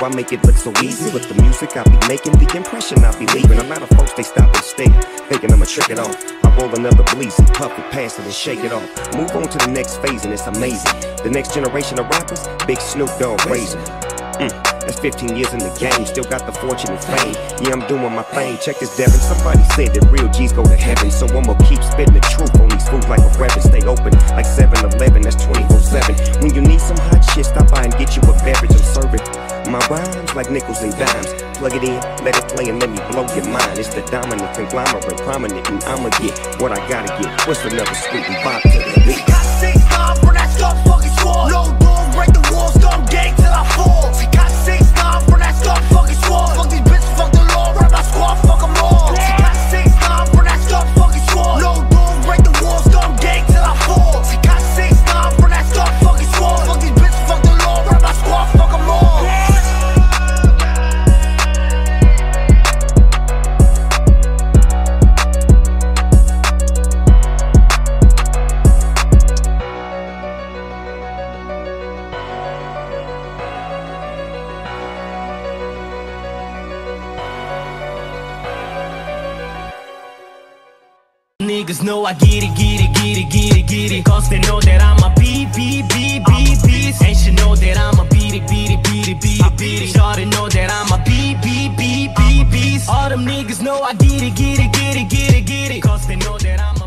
I make it look so easy. With the music I be making, the impression I be leaving. A lot of folks, they stop and stare, thinking I'ma trick it off. I roll another bleezy, puff it, pass it, and shake it off. Move on to the next phase, and it's amazing. The next generation of rappers, big Snoop Dogg raising. That's 15 years in the game, still got the fortune and fame. Yeah, I'm doing my thing, check this Devin. Somebody said that real G's go to heaven, so I'ma keep spitting the truth on these fools like a reverend. Stay open like 7-Eleven, that's 24/7. When you need some hot shit, stop by and get you a beverage. I'm serving my rhymes like nickels and dimes. Plug it in, let it play, and let me blow your mind. It's the dominant conglomerate, prominent, and I'ma get what I gotta get. What's another sweet and bop to the beat? Got 6 9 for that skunk fucking sword. No dog, break the walls, skunk gang till I fall. Got 6 9 for that skunk fucking sword. Fuck these bitches, fuck the law, rap my squad, fuck them all. Got 6 9 for that skunk fucking sword. No dog, break the walls, skunk gang till I fall. Got 6 9 for that skunk fucking sword. Fuck these bitches, fuck the law, rap my squad, fuck them all. Niggas know I get it, cause they know that I'm a beast. And she know that I'm a beat it. Shorty know that I'm a beast. All them niggas know I get it, cause they know that I'm